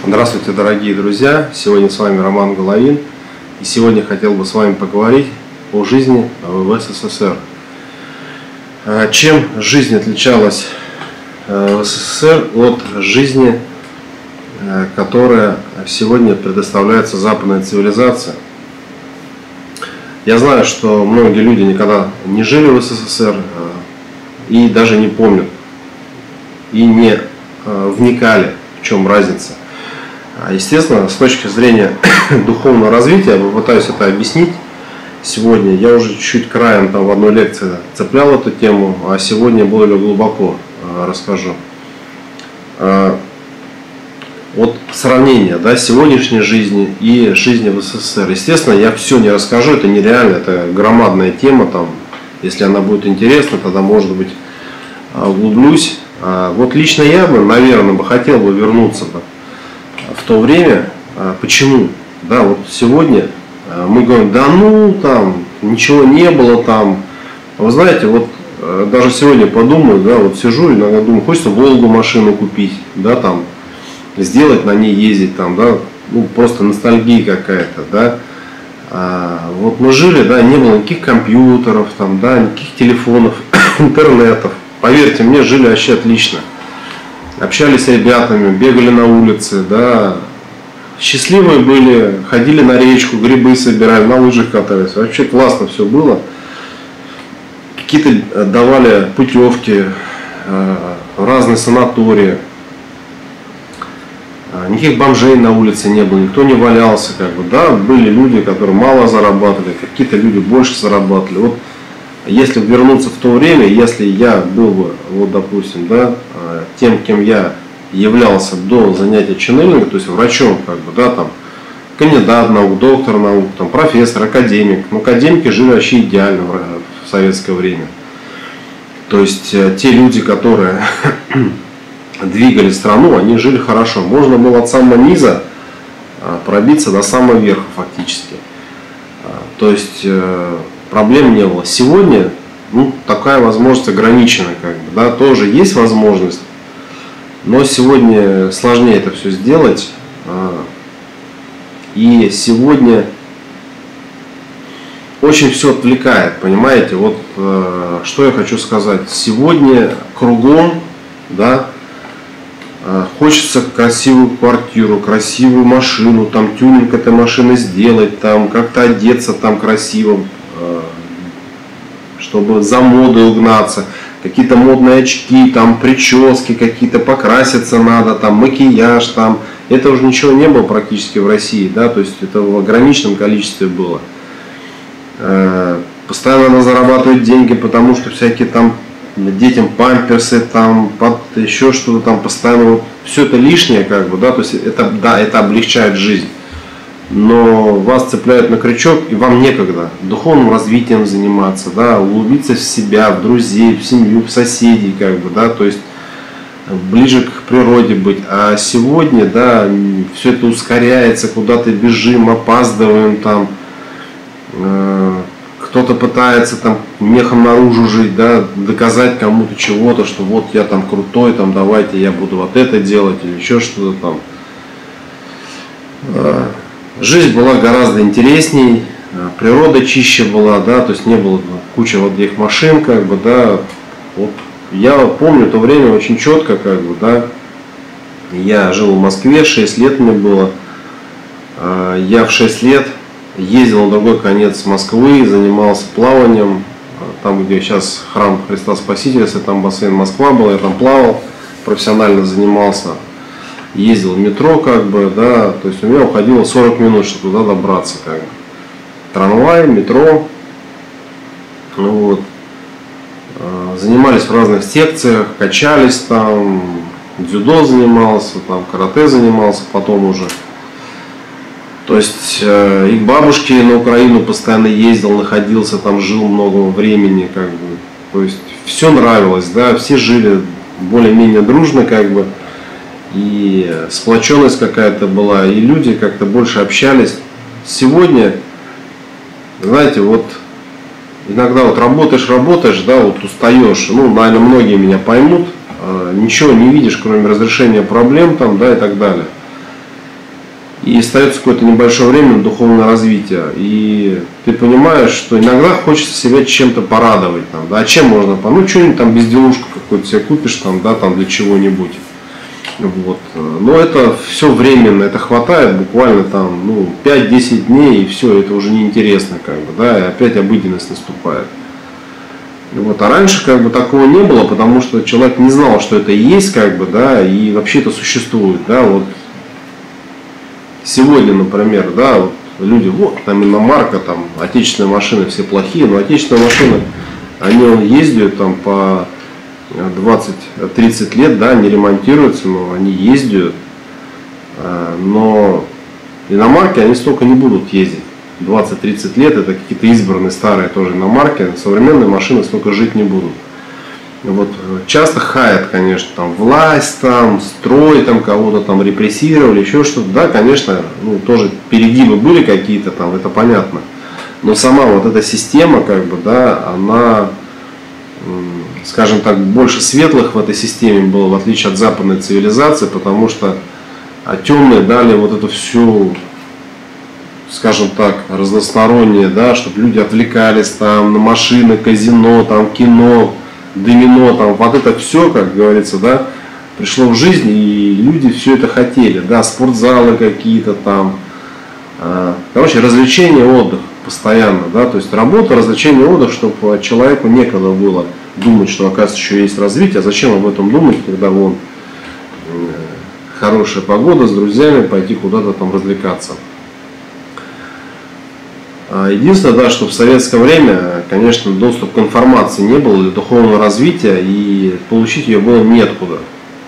Здравствуйте, дорогие друзья! Сегодня с вами Роман Головин. И сегодня хотел бы с вами поговорить о жизни в СССР. Чем жизнь отличалась в СССР от жизни, которая сегодня предоставляется западной цивилизацией? Я знаю, что многие люди никогда не жили в СССР и даже не помнят, и не вникали, в чем разница. Естественно, с точки зрения духовного развития, я попытаюсь это объяснить сегодня. Я уже чуть-чуть краем в одной лекции цеплял эту тему, а сегодня более глубоко расскажу. Вот сравнение сегодняшней жизни и жизни в СССР. Естественно, я все не расскажу, это нереально, это громадная тема. Если она будет интересна, тогда, может быть, углублюсь. Вот лично я бы, наверное, хотел бы вернуться в то время. Почему? Вот сегодня мы говорим, ничего не было там. Вы знаете, вот даже сегодня подумаю, вот сижу, иногда думаю, хочется Волгу машину купить, сделать на ней ездить, просто ностальгия какая-то, вот мы жили, не было никаких компьютеров, никаких телефонов, интернетов. Поверьте мне, жили вообще отлично. Общались с ребятами, бегали на улице, счастливые были, ходили на речку, грибы собирали, на лыжах катались. Вообще классно все было. Какие-то давали путевки в разные санатории. Никаких бомжей на улице не было, никто не валялся. Были люди, которые мало зарабатывали, какие-то люди больше зарабатывали. Вот если вернуться в то время, если я был бы, допустим, тем, кем я являлся до занятия ченнелинга, то есть врачом, кандидат наук, доктор наук, профессор, академик. Академики жили вообще идеально в советское время. То есть те люди, которые двигали страну, они жили хорошо. Можно было от самого низа пробиться до самого верха фактически. То есть проблем не было. Сегодня такая возможность ограничена, тоже есть возможность, но сегодня сложнее это все сделать. И сегодня очень все отвлекает, понимаете? Вот что я хочу сказать. Сегодня кругом, хочется красивую квартиру, красивую машину, тюнинг этой машины сделать, как-то одеться красиво, чтобы за модой угнаться, какие-то модные очки, прически какие-то, покраситься надо, макияж, это уже ничего не было практически в России, то есть это в ограниченном количестве было. Постоянно надо зарабатывать деньги, потому что всякие детям памперсы, еще что-то постоянно, все это лишнее, то есть это облегчает жизнь. Но вас цепляют на крючок, и вам некогда духовным развитием заниматься, углубиться в себя, в друзей, в семью, в соседей, то есть ближе к природе быть. А сегодня, все это ускоряется, куда-то бежим, опаздываем, кто-то пытается мехом наружу жить, доказать кому-то чего-то, что вот я крутой, давайте я буду вот это делать или еще что-то . Жизнь была гораздо интересней, природа чище была, то есть не было кучи этих машин, Вот я помню то время очень четко, Я жил в Москве, 6 лет мне было. Я в 6 лет ездил на другой конец Москвы, занимался плаванием. Где сейчас храм Христа Спасителя, если бассейн Москва был, я плавал, профессионально занимался. Ездил в метро, то есть у меня уходило 40 минут, чтобы туда добраться, Трамвай, метро, занимались в разных секциях, качались дзюдо занимался, карате занимался потом уже. То есть и к бабушке на Украину постоянно ездил, находился, жил много времени, То есть все нравилось, все жили более-менее дружно, И сплоченность какая-то была, и люди как-то больше общались. Сегодня, знаете, иногда работаешь, устаешь, наверное, многие меня поймут, ничего не видишь, кроме разрешения проблем и так далее. и остается какое-то небольшое время на духовное развитие. И ты понимаешь, что иногда хочется себя чем-то порадовать. Там, да, чем можно? Ну, что-нибудь там, безделушку какую-то себе купишь там, да, там для чего-нибудь. Вот. Но это все временно, это хватает буквально там, ну, 5-10 дней, и все, это уже неинтересно, как бы, да, и опять обыденность наступает. Вот. А раньше как бы такого не было, потому что человек не знал, что это есть, как бы, да, и вообще это существует, да, вот. Сегодня, например, да, вот люди, вот, там иномарка, там, отечественные машины все плохие, но отечественные машины, они ездят там по 20-30 лет, да, не ремонтируются, но они ездят, но иномарки, они столько не будут ездить. 20-30 лет, это какие-то избранные старые тоже иномарки, современные машины столько жить не будут. Вот, часто хаят, конечно, там власть, там, строй, там кого-то там репрессировали, еще что-то. Да, конечно, ну, тоже перегибы были какие-то там, это понятно. Но сама вот эта система, как бы, да, она, скажем так, больше светлых в этой системе было, в отличие от западной цивилизации, потому что темные дали вот эту всю, скажем так, разностороннее, да, чтобы люди отвлекались там на машины, казино, там, кино, домино, там, вот это все, как говорится, да, пришло в жизнь, и люди все это хотели, да, спортзалы какие-то там, короче, развлечения, отдых постоянно, да, то есть работа, развлечение, отдых, чтобы человеку некогда было думать, что, оказывается, еще есть развитие, а зачем об этом думать, когда вон хорошая погода с друзьями, пойти куда-то там развлекаться. Единственное, да, что в советское время, конечно, доступ к информации не было для духовного развития, и получить ее было неоткуда.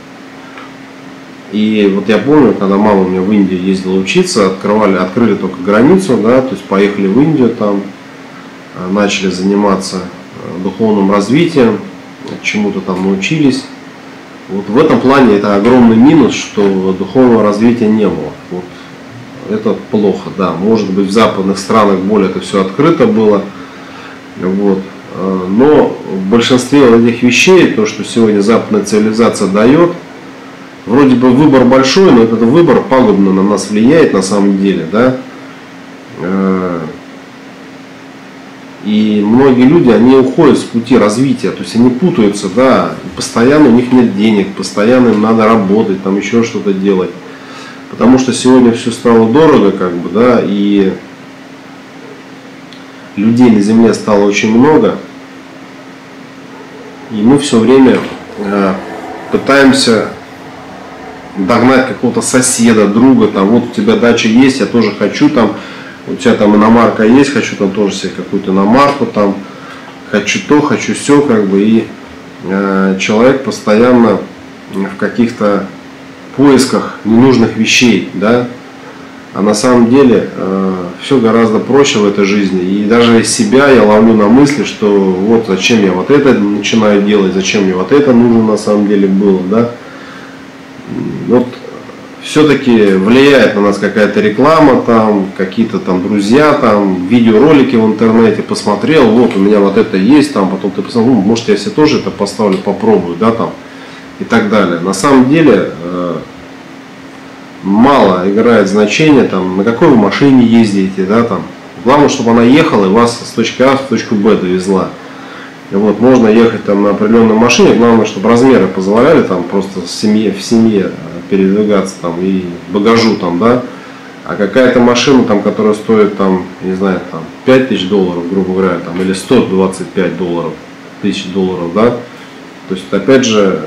И вот я помню, когда мама у меня в Индию ездила учиться, открыли только границу, да, то есть поехали в Индию, там начали заниматься духовным развитием, чему-то там научились. Вот в этом плане это огромный минус, что духовного развития не было. Вот. Это плохо, да. Может быть, в западных странах более это все открыто было. Вот. Но в большинстве этих вещей, то, что сегодня западная цивилизация дает, вроде бы выбор большой, но этот выбор пагубно на нас влияет на самом деле, да. И многие люди, они уходят с пути развития, то есть они путаются, да, и постоянно у них нет денег, постоянно им надо работать, там еще что-то делать. Потому что сегодня все стало дорого, как бы, да, и людей на земле стало очень много. И мы все время пытаемся догнать какого-то соседа, друга, там, вот у тебя дача есть, я тоже хочу, там, у тебя там иномарка есть, хочу там тоже себе какую-то иномарку, там, хочу то, хочу все, как бы, и человек постоянно в каких-то поисках ненужных вещей, да, а на самом деле все гораздо проще в этой жизни, и даже себя я ловлю на мысли, что вот зачем я вот это начинаю делать, зачем мне вот это нужно на самом деле было, да, вот все-таки влияет на нас какая-то реклама, там, какие-то там друзья, там, видеоролики в интернете посмотрел, вот у меня вот это есть, там, потом ты посмотрел, ну, может я себе тоже это поставлю, попробую, да, там, и так далее. На самом деле мало играет значение, там, на какой вы машине ездите, да, там. Главное, чтобы она ехала и вас с точки А в точку Б довезла. И вот, можно ехать там на определенной машине, главное, чтобы размеры позволяли там просто в семье передвигаться там и багажу там, да. А какая-то машина, там, которая стоит там, не знаю, там $5000, грубо говоря, там, или $125 тысяч долларов, да. То есть, опять же,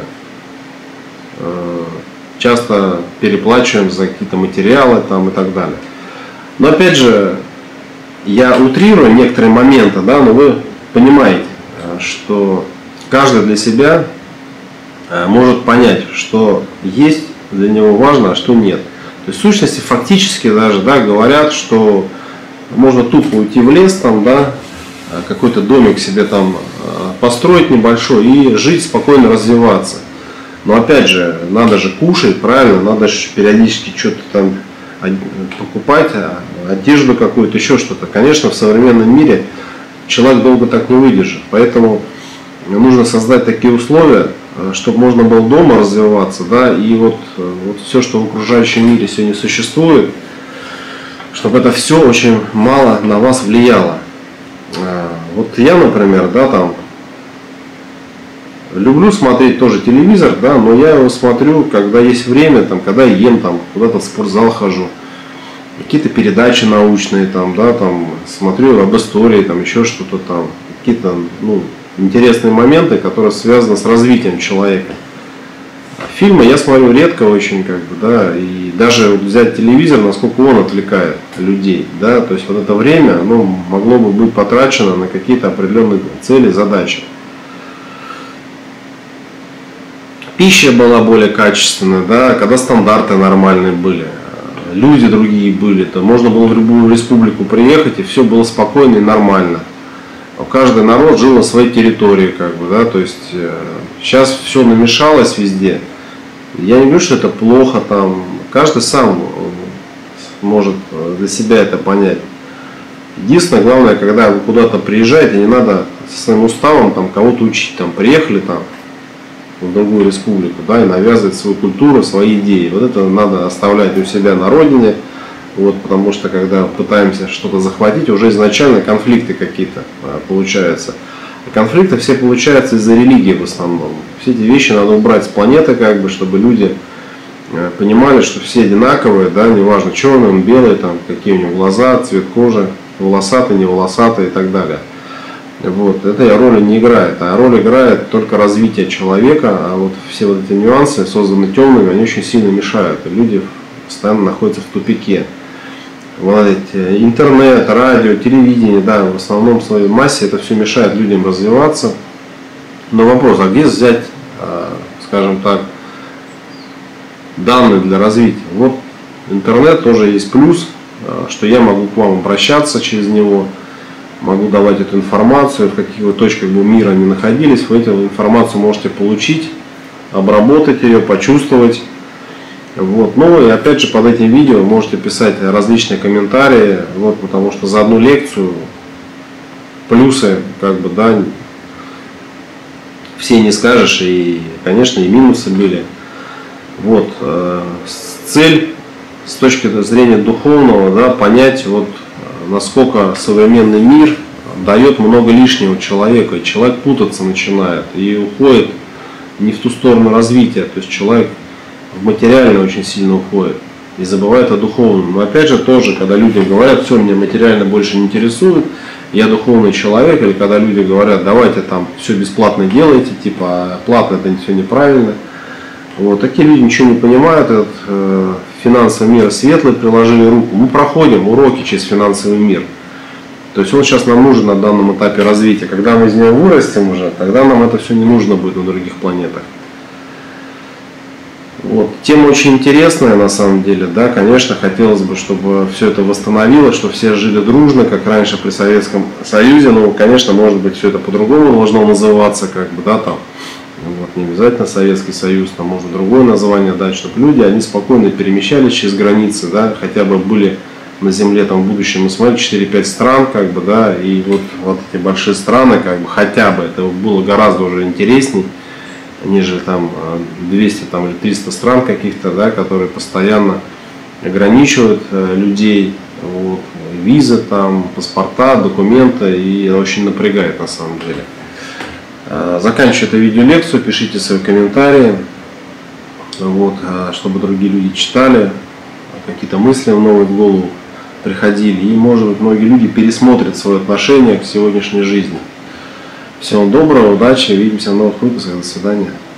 часто переплачиваем за какие-то материалы там и так далее. Но опять же, я утрирую некоторые моменты, да, но вы понимаете, что каждый для себя может понять, что есть для него важно, а что нет. То есть в сущности фактически даже, да, говорят, что можно тупо уйти в лес, там, да, какой-то домик себе там построить небольшой и жить, спокойно развиваться. Но опять же, надо же кушать, правильно, надо же периодически что-то там покупать, одежду какую-то, еще что-то. Конечно, в современном мире человек долго так не выдержит. Поэтому нужно создать такие условия, чтобы можно было дома развиваться, да, и вот все, что в окружающем мире сегодня существует, чтобы это все очень мало на вас влияло. Вот я, например, да, там люблю смотреть тоже телевизор, да, но я его смотрю, когда есть время, там, когда ем, там, куда-то в спортзал хожу, какие-то передачи научные, там, да, там, смотрю об истории, там, еще что-то там, какие-то, ну, интересные моменты, которые связаны с развитием человека. Фильмы я смотрю редко очень, как бы, да, и даже вот взять телевизор, насколько он отвлекает людей, да, то есть вот это время, оно могло бы быть потрачено на какие-то определенные цели, задачи. Пища была более качественная, да, когда стандарты нормальные были, люди другие были, то можно было в любую республику приехать, и все было спокойно и нормально. Каждый народ жил на своей территории, как бы, да, то есть сейчас все намешалось везде. Я не говорю, что это плохо, там, каждый сам может для себя это понять. Единственное, главное, когда вы куда-то приезжаете, не надо со своим уставом там кого-то учить, там, приехали там в другую республику, да, и навязывать свою культуру, свои идеи. Вот это надо оставлять у себя на родине, вот, потому что когда пытаемся что-то захватить, уже изначально конфликты какие-то получаются. И конфликты все получаются из-за религии в основном. Все эти вещи надо убрать с планеты, как бы, чтобы люди понимали, что все одинаковые, да, неважно, черный он, белый, там, какие у него глаза, цвет кожи, волосатый, не волосатый и так далее. Вот, это роли не играет, а роль играет только развитие человека, а вот все вот эти нюансы, созданные темными, они очень сильно мешают, и люди постоянно находятся в тупике. Вот эти, интернет, радио, телевидение, да, в основном в своей массе это все мешает людям развиваться. Но вопрос, а где взять, скажем так, данные для развития? Вот интернет тоже есть плюс, что я могу к вам обращаться через него, могу давать эту информацию, в каких бы точках бы мира ни находились, вы эту информацию можете получить, обработать ее, почувствовать. Вот. Ну и опять же под этим видео можете писать различные комментарии, вот, потому что за одну лекцию плюсы, как бы, да, все не скажешь, и, конечно, и минусы были. Вот, цель с точки зрения духовного, да, понять, вот, насколько современный мир дает много лишнего человеку, и человек путаться начинает и уходит не в ту сторону развития, то есть человек в материально очень сильно уходит и забывает о духовном. Но опять же тоже, когда люди говорят, все, меня материально больше не интересует, я духовный человек, или когда люди говорят, давайте там все бесплатно делайте, типа платно это все неправильно. Вот такие люди ничего не понимают, этот финансовый мир светлый, приложили руку. Мы проходим уроки через финансовый мир. То есть он сейчас нам нужен на данном этапе развития. Когда мы из него вырастем уже, тогда нам это все не нужно будет на других планетах. Вот. Тема очень интересная на самом деле, да, конечно, хотелось бы, чтобы все это восстановилось, чтобы все жили дружно, как раньше при Советском Союзе, но, конечно, может быть, все это по-другому должно называться, как бы, да, там, вот, не обязательно Советский Союз, там можно другое название дать, чтобы люди, они спокойно перемещались через границы, да, хотя бы были на земле, там, в будущем, мы смотрим 4-5 стран, как бы, да, и вот эти большие страны, как бы, хотя бы, это было гораздо уже интересней, нежели там 200 там, или 300 стран каких-то, да, которые постоянно ограничивают людей, вот, визы, там, паспорта, документы, и это очень напрягает на самом деле. Заканчиваю эту видеолекцию, пишите свои комментарии, вот, чтобы другие люди читали, какие-то мысли новые в голову приходили, и, может быть, многие люди пересмотрят свое отношение к сегодняшней жизни. Всего доброго, удачи, увидимся в новых выпусках, до свидания.